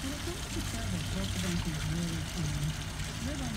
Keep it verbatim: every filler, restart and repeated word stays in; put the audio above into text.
When it comes to service, West Bank is really um, we're going